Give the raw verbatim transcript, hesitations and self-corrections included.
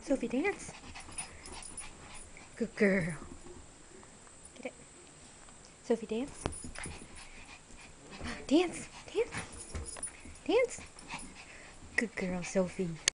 Sophie, dance. Good girl. Get it. Sophie, dance. Dance. Dance. Dance. Good girl, Sophie.